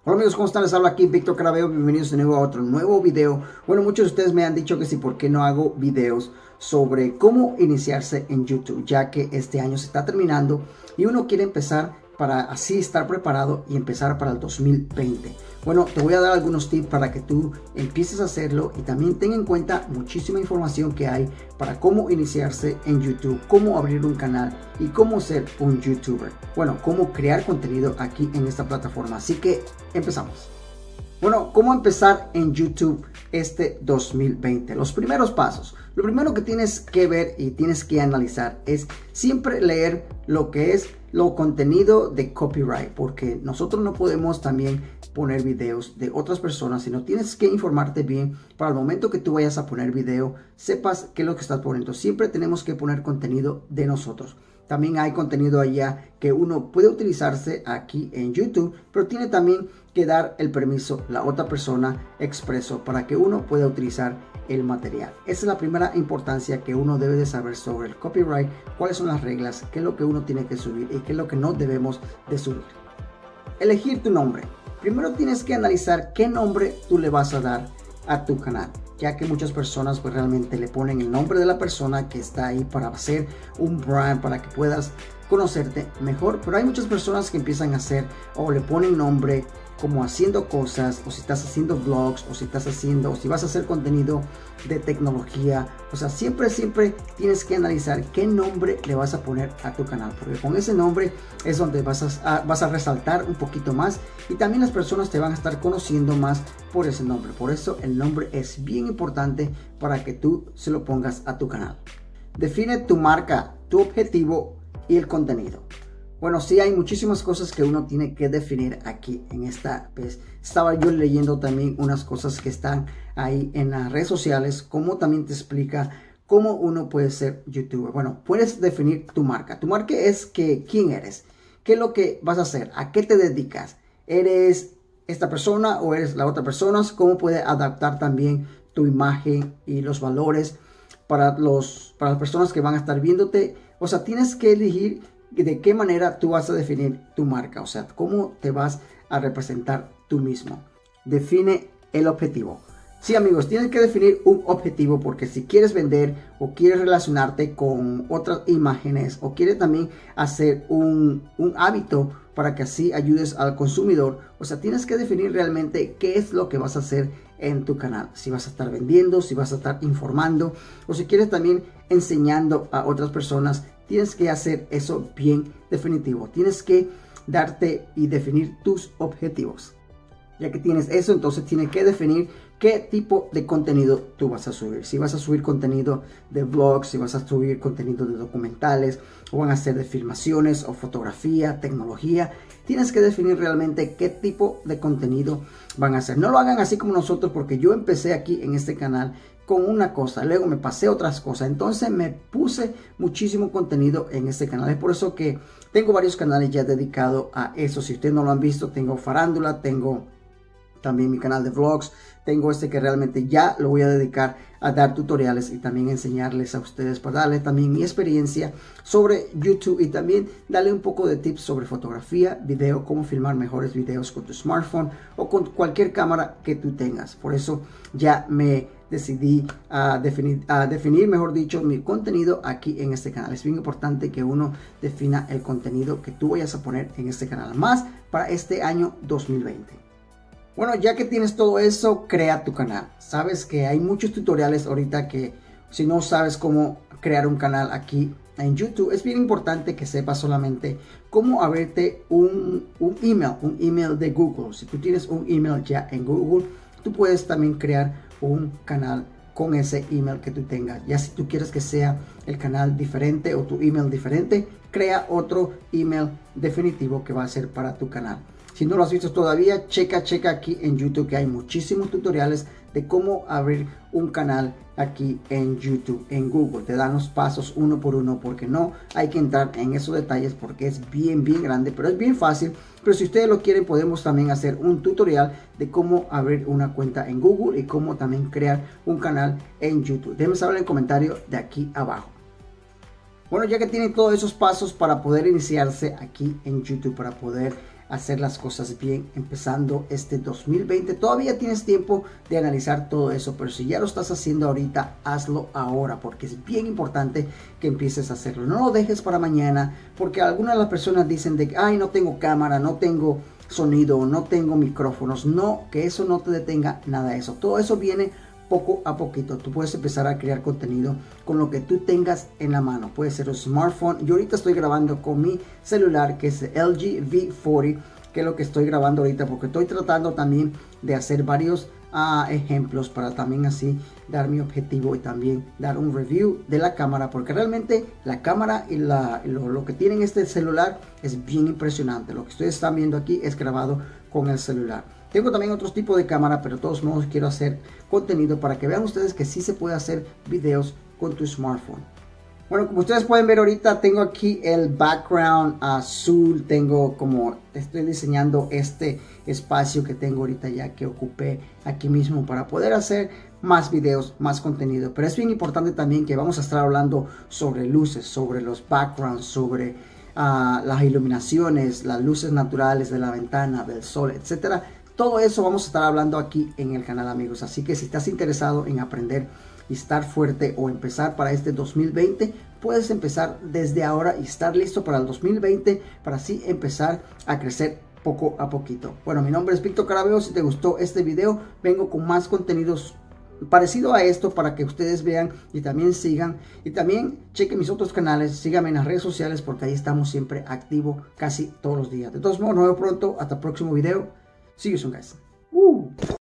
Hola amigos, ¿cómo están? Les habla aquí Víctor Carabeo, bienvenidos de nuevo a otro nuevo video. Bueno, muchos de ustedes me han dicho que sí, ¿por qué no hago videos sobre cómo iniciarse en YouTube? Ya que este año se está terminando y uno quiere empezar para así estar preparado y empezar para el 2020. Bueno, te voy a dar algunos tips para que tú empieces a hacerlo y también ten en cuenta muchísima información que hay para cómo iniciarse en YouTube, cómo abrir un canal y cómo ser un YouTuber. Bueno, cómo crear contenido aquí en esta plataforma. Así que empezamos. Bueno, ¿cómo empezar en YouTube este 2020? Los primeros pasos. Lo primero que tienes que ver y tienes que analizar es siempre leer lo que es lo contenido de copyright, porque nosotros no podemos también poner videos de otras personas, sino tienes que informarte bien para el momento que tú vayas a poner video, sepas qué es lo que estás poniendo. Siempre tenemos que poner contenido de nosotros. También hay contenido allá que uno puede utilizarse aquí en YouTube, pero tiene también que dar el permiso la otra persona expreso para que uno pueda utilizar el material. Esa es la primera importancia que uno debe de saber sobre el copyright, cuáles son las reglas, qué es lo que uno tiene que subir y qué es lo que no debemos de subir. Elegir tu nombre. Primero tienes que analizar qué nombre tú le vas a dar a tu canal, ya que muchas personas pues realmente le ponen el nombre de la persona que está ahí para hacer un brand, para que puedas conocerte mejor, pero hay muchas personas que empiezan a hacer o le ponen nombre como haciendo cosas, o si estás haciendo vlogs, o si estás haciendo, o si vas a hacer contenido de tecnología. O sea, siempre tienes que analizar qué nombre le vas a poner a tu canal, porque con ese nombre es donde vas a resaltar un poquito más y también las personas te van a estar conociendo más por ese nombre. Por eso el nombre es bien importante para que tú se lo pongas a tu canal. Define tu marca, tu objetivo y el contenido. Bueno, sí hay muchísimas cosas que uno tiene que definir aquí en esta vez. Estaba yo leyendo también unas cosas que están ahí en las redes sociales, como también te explica cómo uno puede ser youtuber. Bueno, puedes definir tu marca. Tu marca es quién eres, qué es lo que vas a hacer, a qué te dedicas. ¿Eres esta persona o eres la otra persona? ¿Cómo puedes adaptar también tu imagen y los valores para las personas que van a estar viéndote? O sea, tienes que elegir de qué manera tú vas a definir tu marca, o sea, cómo te vas a representar tú mismo. Define el objetivo. Sí, amigos, tienes que definir un objetivo, porque si quieres vender o quieres relacionarte con otras imágenes o quieres también hacer un hábito para que así ayudes al consumidor, o sea, tienes que definir realmente qué es lo que vas a hacer en tu canal. Si vas a estar vendiendo, si vas a estar informando o si quieres también enseñando a otras personas. Tienes que hacer eso bien definitivo. Tienes que darte y definir tus objetivos. Ya que tienes eso, entonces tienes que definir qué tipo de contenido tú vas a subir. Si vas a subir contenido de vlogs, si vas a subir contenido de documentales, o van a ser de filmaciones o fotografía, tecnología. Tienes que definir realmente qué tipo de contenido van a hacer. No lo hagan así como nosotros, porque yo empecé aquí en este canal con una cosa, luego me pasé a otras cosas, entonces me puse muchísimo contenido en este canal. Es por eso que tengo varios canales ya dedicados a eso. Si ustedes no lo han visto, tengo farándula, tengo también mi canal de vlogs, tengo este que realmente ya lo voy a dedicar a dar tutoriales y también enseñarles a ustedes, para darles también mi experiencia sobre YouTube y también darle un poco de tips sobre fotografía, video, cómo filmar mejores videos con tu smartphone o con cualquier cámara que tú tengas. Por eso ya me decidí a definir, mejor dicho, mi contenido aquí en este canal. Es bien importante que uno defina el contenido que tú vayas a poner en este canal, más para este año 2020. Bueno, ya que tienes todo eso, crea tu canal. Sabes que hay muchos tutoriales ahorita que si no sabes cómo crear un canal aquí en YouTube, es bien importante que sepas solamente cómo abrirte un email de Google. Si tú tienes un email ya en Google, tú puedes también crear un canal con ese email que tú tengas. Ya si tú quieres que sea el canal diferente o tu email diferente, crea otro email definitivo que va a ser para tu canal. Si no lo has visto todavía, checa aquí en YouTube, que hay muchísimos tutoriales de cómo abrir un canal aquí en YouTube, en Google. Te dan los pasos uno por uno, porque no hay que entrar en esos detalles porque es bien grande, pero es bien fácil. Pero si ustedes lo quieren, podemos también hacer un tutorial de cómo abrir una cuenta en Google y cómo también crear un canal en YouTube. Déjenme saber en el comentario de aquí abajo. Bueno, ya que tienen todos esos pasos para poder iniciarse aquí en YouTube, para poder hacer las cosas bien empezando este 2020. Todavía tienes tiempo de analizar todo eso, pero si ya lo estás haciendo ahorita, hazlo ahora, porque es bien importante que empieces a hacerlo. No lo dejes para mañana, porque algunas de las personas dicen de que, ay, no tengo cámara, no tengo sonido, no tengo micrófonos. No, que eso no te detenga, nada de eso. Todo eso viene poco a poquito. Tú puedes empezar a crear contenido con lo que tú tengas en la mano. Puede ser un smartphone. Yo ahorita estoy grabando con mi celular, que es el LG V40, que es lo que estoy grabando ahorita, porque estoy tratando también de hacer varios ejemplos para también así dar mi objetivo y también dar un review de la cámara, porque realmente la cámara y lo que tiene este celular es bien impresionante. Lo que ustedes están viendo aquí es grabado con el celular. Tengo también otros tipos de cámara, pero de todos modos quiero hacer contenido para que vean ustedes que sí se puede hacer videos con tu smartphone. Bueno, como ustedes pueden ver ahorita tengo aquí el background azul. Tengo como estoy diseñando este espacio que tengo ahorita ya que ocupé aquí mismo para poder hacer más videos, más contenido. Pero es bien importante también que vamos a estar hablando sobre luces, sobre los backgrounds, sobre las iluminaciones, las luces naturales de la ventana, del sol, etcétera. Todo eso vamos a estar hablando aquí en el canal, amigos. Así que si estás interesado en aprender y estar fuerte o empezar para este 2020, puedes empezar desde ahora y estar listo para el 2020 para así empezar a crecer poco a poquito. Bueno, mi nombre es Víctor Carabeos. Si te gustó este video, vengo con más contenidos parecido a esto para que ustedes vean y también sigan, y también chequen mis otros canales. Síganme en las redes sociales porque ahí estamos siempre activos casi todos los días. De todos modos, nos vemos pronto. Hasta el próximo video. See you soon, guys.